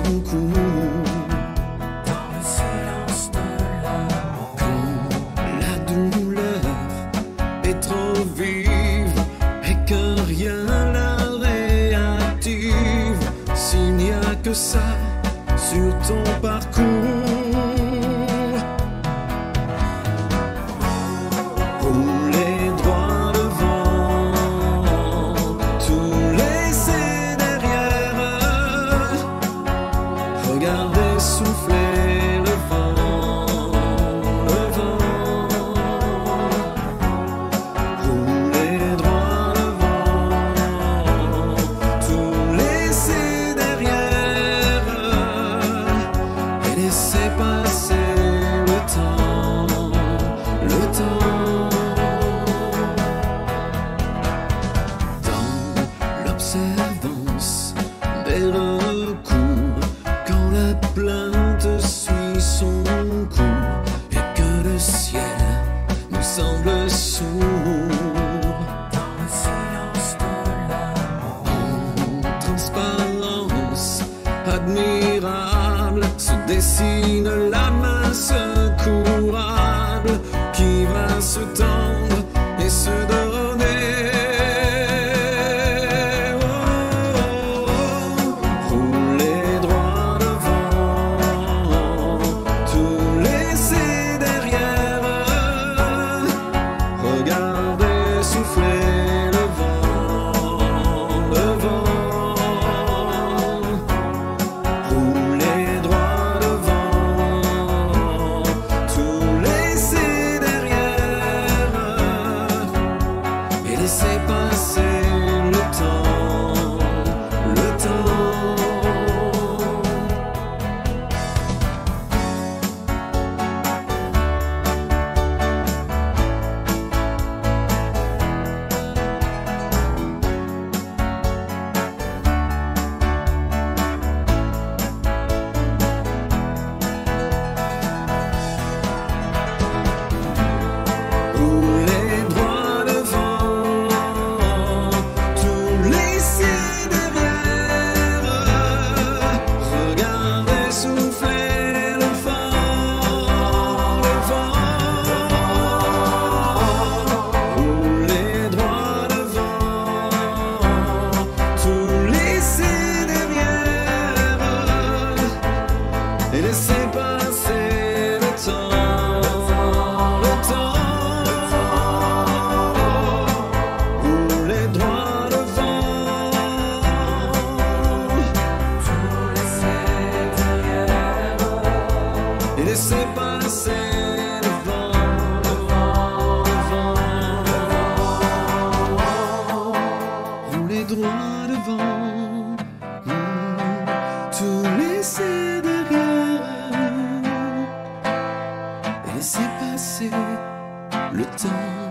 cou. Dans le silence de l'amour, Quand la douleur est trop vive et que rien la réactive, s'il n'y a que ça sur ton parcours, roulez droit devant, tout laisser derrière, regardez souffler le vent, le vent. Roulez droit devant, tout laisser derrière et laissez passer le temps, le temps. Dans l'observance des recours, quand la plainte suit son cours et que le ciel nous semble sourd, dans le silence de l'amour, en transparence admirable se dessine la main secourable qui va se tendre et se donner. Oh, oh, oh. Roulez droit devant, tout laisser derrière, regardez souffler le vent, le vent. Roulez droit devant, tout laisser derrière et laissez passer le temps, le temps. Roulez droit devant, tout laisser derrière, regardez souffler le vent, le vent. Roulez droit devant, tout laisser derrière et laissez passer le temps, le temps. Roulez droit devant, tout laisser derrière, et laissez passer le vent, le vent, le vent. Roulez droit devant, tout laisser derrière, et laissez passer le temps.